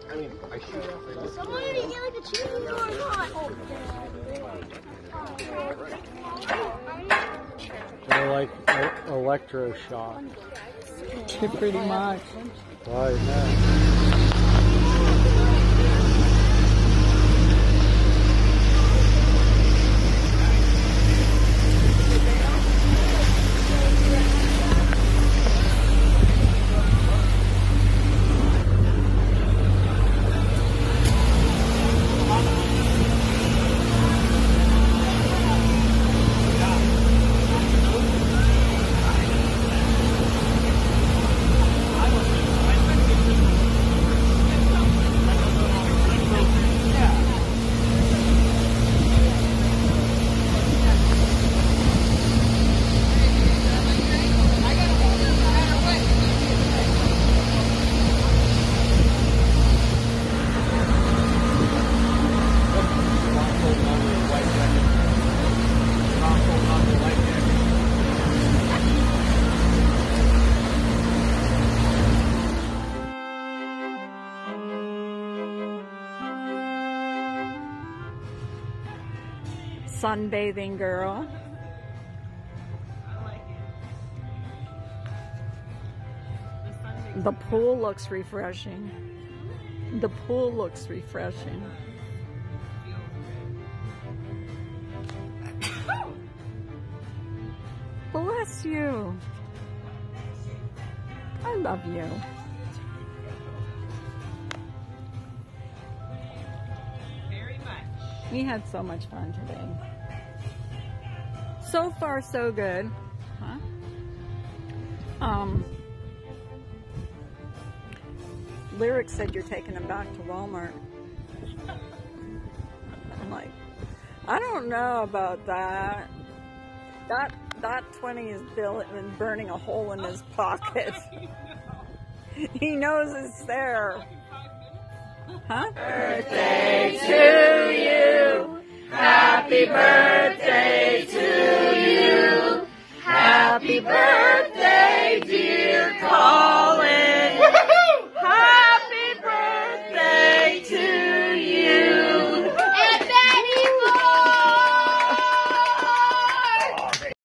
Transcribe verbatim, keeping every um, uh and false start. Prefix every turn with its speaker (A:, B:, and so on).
A: I mean, I should.
B: Someone didn't get like a cheese or not.
C: They're like e- electroshock.
D: Pretty much.
C: Right now.
D: Sunbathing girl. The pool looks refreshing. The pool looks refreshing. Bless you. I love you.
E: Very much.
D: We had so much fun today. So far, so good. Huh? Um, Lyric said you're taking them back to Walmart. I'm like, I don't know about that. That that twenty is Bill and burning a hole in his pocket. He knows it's there. Huh?
F: Birthday to you. Happy birthday to you. Happy birthday, dear Carl.